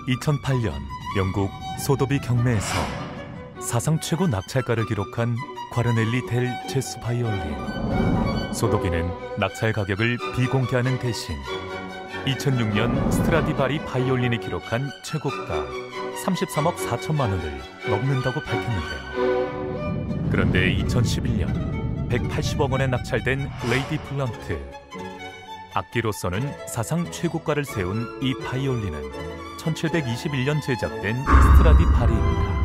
2008년 영국 소도비 경매에서 사상 최고 낙찰가를 기록한 과르넬리 델 제수 바이올린. 소도비는 낙찰 가격을 비공개하는 대신 2006년 스트라디바리 바이올린이 기록한 최고가 33억 4천만 원을 넘는다고 밝혔는데요. 그런데 2011년 180억 원에 낙찰된 레이디 플랑트. 악기로서는 사상 최고가를 세운 이 바이올린은 1721년 제작된 스트라디바리입니다.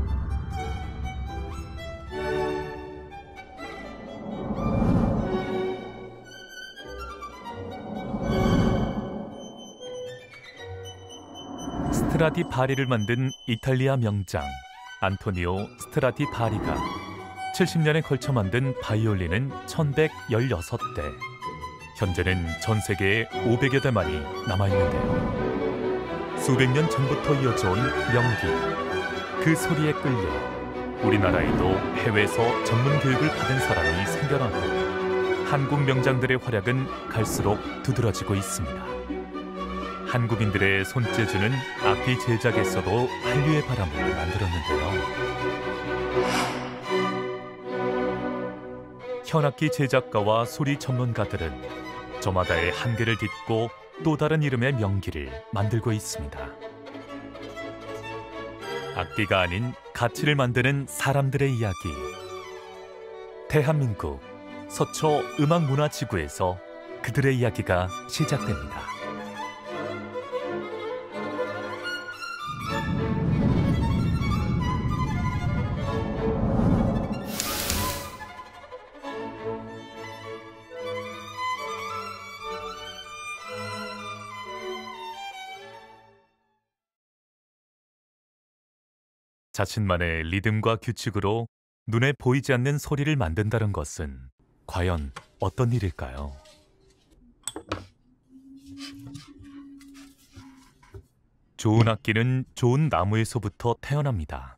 스트라디바리를 만든 이탈리아 명장 안토니오 스트라디바리가 70년에 걸쳐 만든 바이올린은 1116대. 현재는 전 세계에 500여 대만이 남아있는데요. 수백 년 전부터 이어져온 명기. 그 소리에 끌려 우리나라에도 해외에서 전문 교육을 받은 사람이 생겨나고 한국 명장들의 활약은 갈수록 두드러지고 있습니다. 한국인들의 손재주는 악기 제작에서도 한류의 바람을 만들었는데요. 현악기 제작가와 소리 전문가들은 저마다의 한계를 딛고 또 다른 이름의 명기를 만들고 있습니다. 악기가 아닌 가치를 만드는 사람들의 이야기. 대한민국 서초 음악문화지구에서 그들의 이야기가 시작됩니다. 자신만의 리듬과 규칙으로 눈에 보이지 않는 소리를 만든다는 것은 과연 어떤 일일까요? 좋은 악기는 좋은 나무에서부터 태어납니다.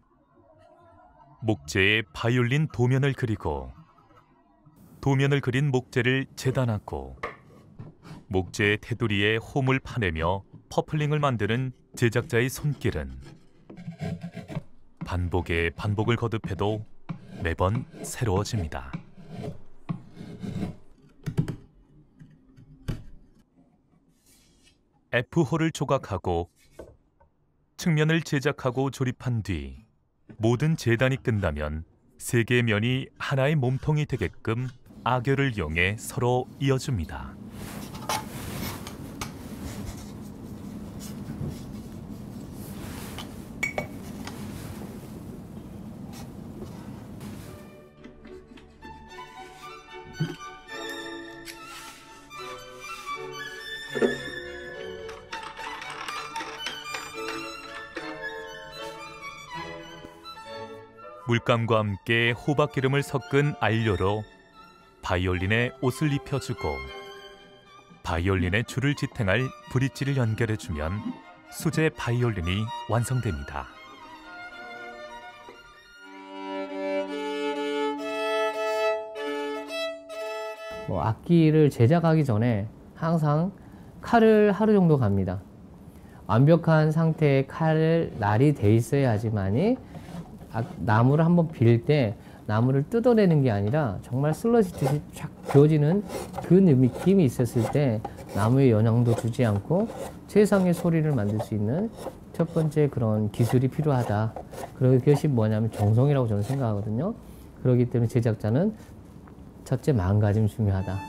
목재에 바이올린 도면을 그리고 도면을 그린 목재를 재단하고 목재의 테두리에 홈을 파내며 퍼플링을 만드는 제작자의 손길은 반복에 반복을 거듭해도 매번 새로워집니다. F홀을 조각하고 측면을 제작하고 조립한 뒤 모든 재단이 끝나면 세 개의 면이 하나의 몸통이 되게끔 악열을 이용해 서로 이어줍니다. 물감과 함께 호박기름을 섞은 안료로 바이올린에 옷을 입혀주고 바이올린에 줄을 지탱할 브릿지를 연결해주면 수제 바이올린이 완성됩니다. 악기를 제작하기 전에 항상 칼을 하루 정도 갑니다. 완벽한 상태의 칼을 날이 돼 있어야지만이 나무를 한번 빌 때 나무를 뜯어내는 게 아니라 정말 슬러시듯이 쫙 비워지는 그 느낌이 있었을 때 나무에 영향도 주지 않고 최상의 소리를 만들 수 있는 첫 번째 그런 기술이 필요하다. 그것이 뭐냐면 정성이라고 저는 생각하거든요. 그렇기 때문에 제작자는 첫째 마음가짐이 중요하다.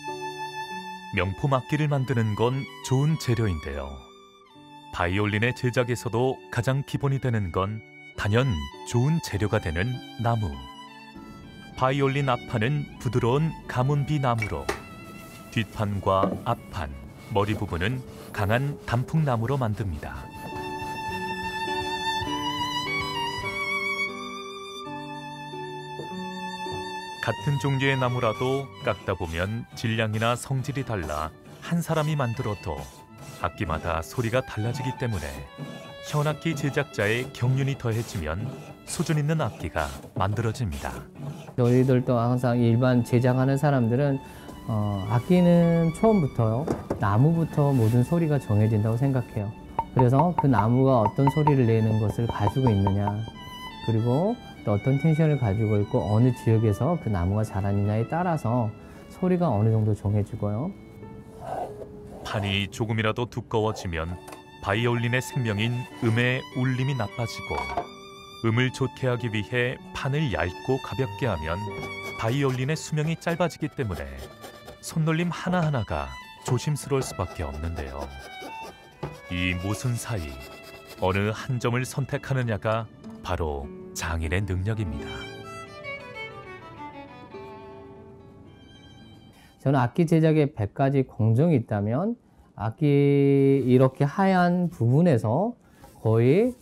명품 악기를 만드는 건 좋은 재료인데요. 바이올린의 제작에서도 가장 기본이 되는 건 단연 좋은 재료가 되는 나무. 바이올린 앞판은 부드러운 가문비 나무로, 뒷판과 앞판, 머리 부분은 강한 단풍나무로 만듭니다. 같은 종류의 나무라도 깎다 보면 질량이나 성질이 달라 한 사람이 만들어도 악기마다 소리가 달라지기 때문에 현악기 제작자의 경륜이 더해지면 수준 있는 악기가 만들어집니다. 저희들도 항상 일반 제작하는 사람들은 악기는 처음부터 나무부터 모든 소리가 정해진다고 생각해요. 그래서 그 나무가 어떤 소리를 내는 것을 가지고 있느냐, 그리고 또 어떤 텐션을 가지고 있고 어느 지역에서 그 나무가 자라느냐에 따라서 소리가 어느 정도 정해지고요. 판이 조금이라도 두꺼워지면 바이올린의 생명인 음의 울림이 나빠지고, 음을 좋게 하기 위해 판을 얇고 가볍게 하면 바이올린의 수명이 짧아지기 때문에 손놀림 하나하나가 조심스러울 수밖에 없는데요. 이 모순 사이 어느 한 점을 선택하느냐가 바로 장인의 능력입니다. 저는 악기 제작에 100가지 공정이 있다면 악기 이렇게 하얀 부분에서 거의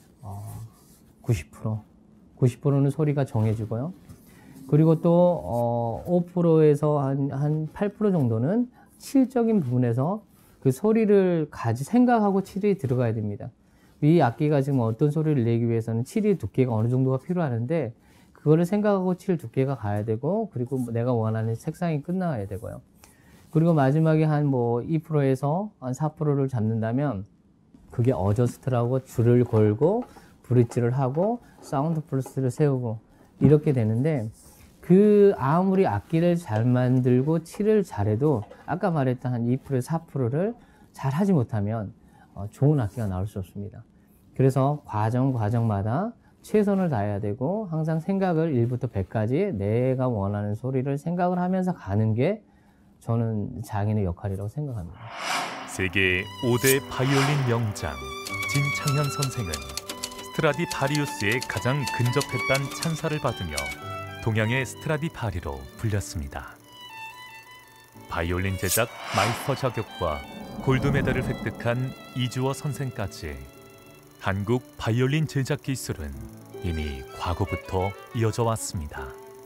90%는 소리가 정해지고요. 그리고 또 5%에서 한 8% 정도는 칠적인 부분에서 그 소리를 생각하고 칠이 들어가야 됩니다. 이 악기가 지금 어떤 소리를 내기 위해서는 칠이 두께가 어느 정도가 필요하는데 그거를 생각하고 칠 두께가 가야 되고, 그리고 내가 원하는 색상이 끝나야 되고요. 그리고 마지막에 한 2%에서 한 4%를 잡는다면 그게 어저스트라고 줄을 걸고 브릿지를 하고 사운드 플러스를 세우고 이렇게 되는데, 그 아무리 악기를 잘 만들고 칠을 잘해도 아까 말했던 한 2%에서 4%를 잘 하지 못하면 좋은 악기가 나올 수 없습니다. 그래서 과정마다 최선을 다해야 되고, 항상 생각을 1부터 100까지 내가 원하는 소리를 생각을 하면서 가는 게 저는 장인의 역할이라고 생각합니다. 세계 5대 바이올린 명장 진창현 선생은 스트라디바리우스에 가장 근접했다는 찬사를 받으며 동양의 스트라디바리로 불렸습니다. 바이올린 제작 마이스터 자격과 골드메달을 획득한 이주호 선생까지 한국 바이올린 제작 기술은 이미 과거부터 이어져 왔습니다.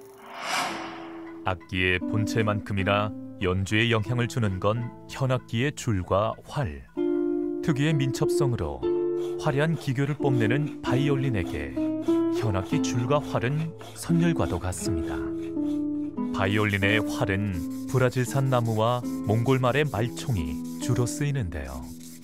악기의 본체만큼이나 연주에 영향을 주는 건 현악기의 줄과 활. 특유의 민첩성으로 화려한 기교를 뽐내는 바이올린에게 현악기 줄과 활은 선율과도 같습니다. 바이올린의 활은 브라질산 나무와 몽골말의 말총이 주로 쓰이는데요.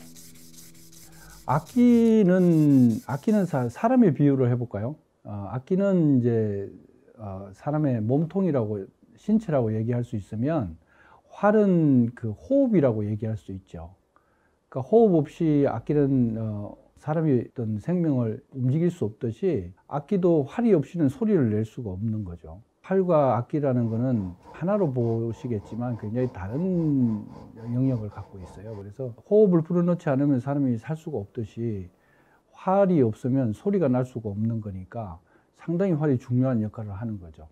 악기는 사람의 비유를 해볼까요? 악기는 이제 사람의 몸통이라고, 신체라고 얘기할 수 있으면, 활은 그 호흡이라고 얘기할 수 있죠. 그러니까 호흡 없이 악기는 사람이 어떤 생명을 움직일 수 없듯이 악기도 활이 없이는 소리를 낼 수가 없는 거죠. 활과 악기라는 거는 하나로 보시겠지만 굉장히 다른 영역을 갖고 있어요. 그래서 호흡을 불어넣지 않으면 사람이 살 수가 없듯이 활이 없으면 소리가 날 수가 없는 거니까 상당히 활이 중요한 역할을 하는 거죠.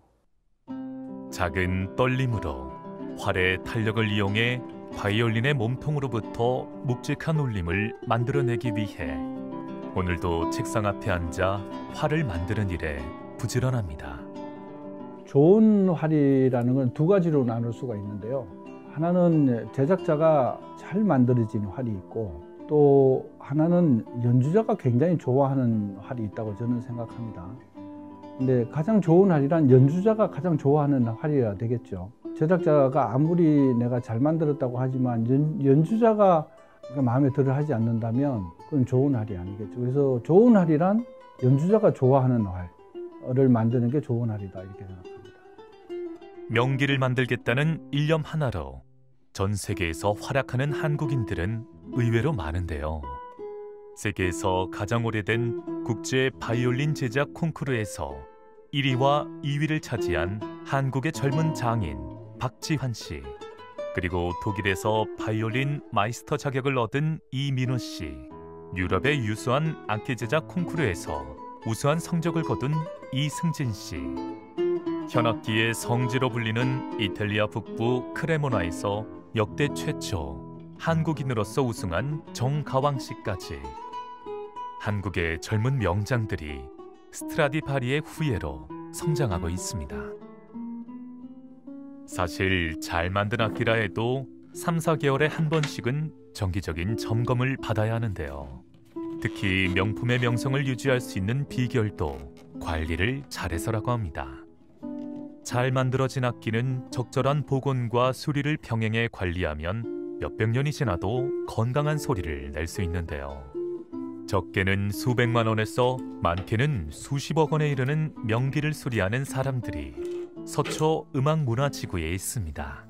작은 떨림으로 활의 탄력을 이용해 바이올린의 몸통으로부터 묵직한 울림을 만들어내기 위해 오늘도 책상 앞에 앉아 활을 만드는 일에 부지런합니다. 좋은 활이라는 건 두 가지로 나눌 수가 있는데요. 하나는 제작자가 잘 만들어진 활이 있고, 또 하나는 연주자가 굉장히 좋아하는 활이 있다고 저는 생각합니다. 근데 가장 좋은 활이란 연주자가 가장 좋아하는 활이어야 되겠죠. 제작자가 아무리 내가 잘 만들었다고 하지만 연주자가 마음에 들어 하지 않는다면 그건 좋은 활이 아니겠죠. 그래서 좋은 활이란 연주자가 좋아하는 활을 만드는 게 좋은 활이다, 이렇게 생각합니다. 명기를 만들겠다는 일념 하나로 전 세계에서 활약하는 한국인들은 의외로 많은데요. 세계에서 가장 오래된 국제 바이올린 제작 콩쿠르에서 1위와 2위를 차지한 한국의 젊은 장인 박지환 씨, 그리고 독일에서 바이올린 마이스터 자격을 얻은 이민우 씨, 유럽의 유수한 악기 제작 콩쿠르에서 우수한 성적을 거둔 이승진 씨, 현악기의 성지로 불리는 이탈리아 북부 크레모나에서 역대 최초 한국인으로서 우승한 정가왕 씨까지 한국의 젊은 명장들이 스트라디바리의 후예로 성장하고 있습니다. 사실 잘 만든 악기라 해도 3, 4개월에 한 번씩은 정기적인 점검을 받아야 하는데요. 특히 명품의 명성을 유지할 수 있는 비결도 관리를 잘해서라고 합니다. 잘 만들어진 악기는 적절한 복원과 수리를 병행해 관리하면 몇백 년이 지나도 건강한 소리를 낼 수 있는데요. 적게는 수백만 원에서 많게는 수십억 원에 이르는 명기를 수리하는 사람들이 서초 음악문화지구에 있습니다.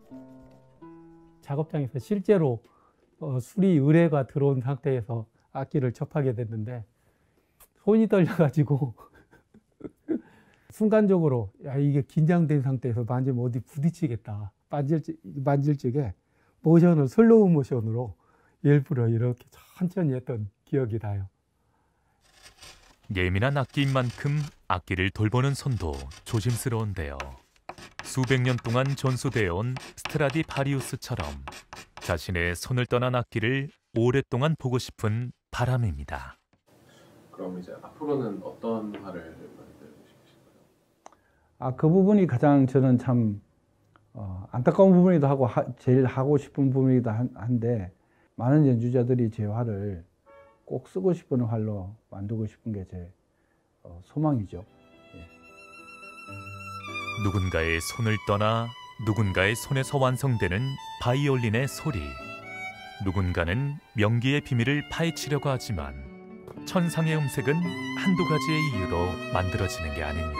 작업장에서 실제로 수리 의뢰가 들어온 상태에서 악기를 접하게 됐는데 손이 떨려가지고 순간적으로 야, 이게 긴장된 상태에서 만지면 어디 부딪히겠다. 만질 적에 모션을 슬로우 모션으로 일부러 이렇게 천천히 했던 기억이 나요. 예민한 악기인 만큼 악기를 돌보는 손도 조심스러운데요. 수백 년 동안 전수되어 온 스트라디바리우스처럼 자신의 손을 떠난 악기를 오랫동안 보고 싶은 바람입니다. 그럼 이제 앞으로는 어떤 화를 만들고 싶으신가요? 그 부분이 가장 저는 참 안타까운 부분이기도 하고 제일 하고 싶은 부분이기도 한데 많은 연주자들이 제 화를 꼭 쓰고 싶은 활로 만들고 싶은 게 제 소망이죠. 예. 누군가의 손을 떠나 누군가의 손에서 완성되는 바이올린의 소리. 누군가는 명기의 비밀을 파헤치려고 하지만 천상의 음색은 한두 가지의 이유로 만들어지는 게 아닙니다.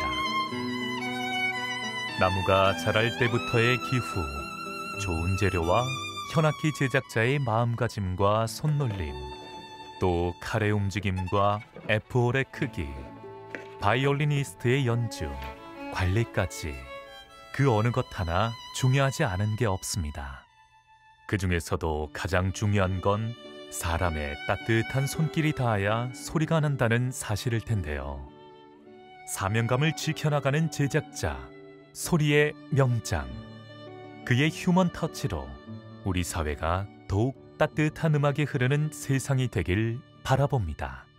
나무가 자랄 때부터의 기후, 좋은 재료와 현악기 제작자의 마음가짐과 손놀림, 또 칼의 움직임과 F홀의 크기, 바이올리니스트의 연주, 관리까지 그 어느 것 하나 중요하지 않은 게 없습니다. 그 중에서도 가장 중요한 건 사람의 따뜻한 손길이 닿아야 소리가 난다는 사실일 텐데요. 사명감을 지켜나가는 제작자, 소리의 명장, 그의 휴먼 터치로 우리 사회가 더욱 따뜻한 음악이 흐르는 세상이 되길 바라봅니다.